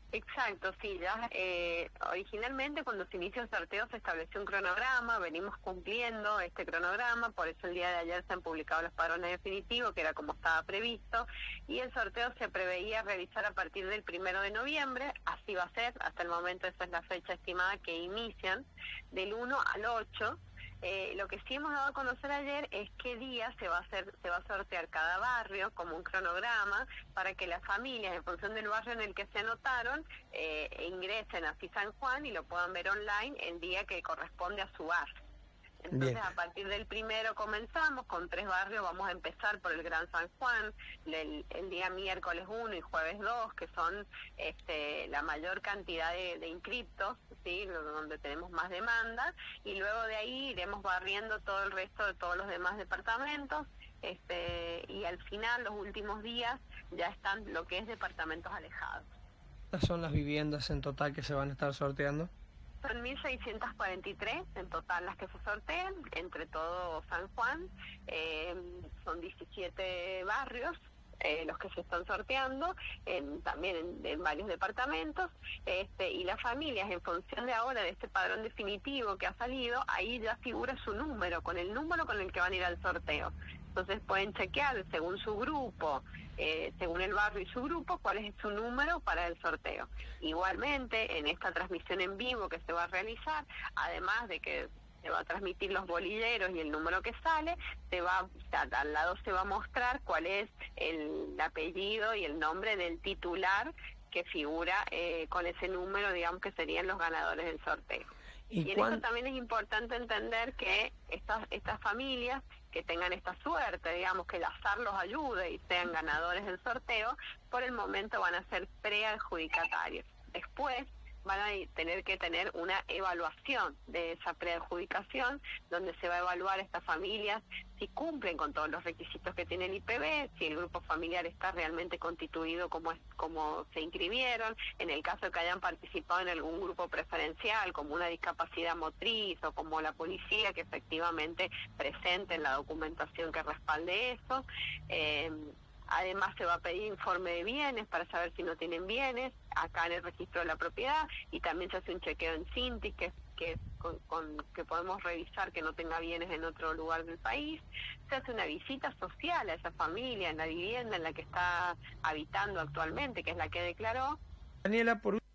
Exacto, sí, ya originalmente cuando se inició el sorteo se estableció un cronograma, venimos cumpliendo este cronograma, por eso el día de ayer se han publicado los padrones definitivos, que era como estaba previsto, y el sorteo se preveía realizar a partir del 1 de noviembre, así va a ser, hasta el momento esa es la fecha estimada que inician, del 1 al 8. Lo que sí hemos dado a conocer ayer es qué día se va a hacer, se va a sortear cada barrio como un cronograma para que las familias, en función del barrio en el que se anotaron, ingresen a San Juan y lo puedan ver online el día que corresponde a su barrio. Entonces, Bien, a partir del 1 comenzamos con 3 barrios, vamos a empezar por el Gran San Juan, el día miércoles 1 y jueves 2, que son la mayor cantidad de inscriptos, ¿sí? Donde tenemos más demanda, y luego de ahí iremos barriendo todo el resto de todos los demás departamentos, y al final, los últimos días, ya están lo que es departamentos alejados. estas son las viviendas en total que se van a estar sorteando. Son 1.643 en total las que se sortean, entre todo San Juan, son 17 barrios los que se están sorteando, también en varios departamentos, y las familias, en función de ahora de este padrón definitivo que ha salido, ahí ya figura su número, con el número con el que van a ir al sorteo. Entonces pueden chequear según su grupo, según el barrio y su grupo, cuál es su número para el sorteo. Igualmente, en esta transmisión en vivo que se va a realizar, además de que se va a transmitir los bolilleros y el número que sale, al lado se va a mostrar cuál es el apellido y el nombre del titular que figura con ese número, digamos que serían los ganadores del sorteo. Y en esto también es importante entender que estas familias que tengan esta suerte, digamos, que el azar los ayude y sean ganadores del sorteo, por el momento van a ser preadjudicatarios. Después van a tener que tener una evaluación de esa preadjudicación, donde se va a evaluar a estas familias si cumplen con todos los requisitos que tiene el IPB, si el grupo familiar está realmente constituido como se inscribieron, en el caso de que hayan participado en algún grupo preferencial, como una discapacidad motriz o como la policía, que efectivamente presenten la documentación que respalde eso. Además se va a pedir informe de bienes para saber si no tienen bienes acá en el registro de la propiedad, y también se hace un chequeo en Cinti, que podemos revisar que no tenga bienes en otro lugar del país. Se hace una visita social a esa familia en la vivienda en la que está habitando actualmente, que es la que declaró. Daniela, por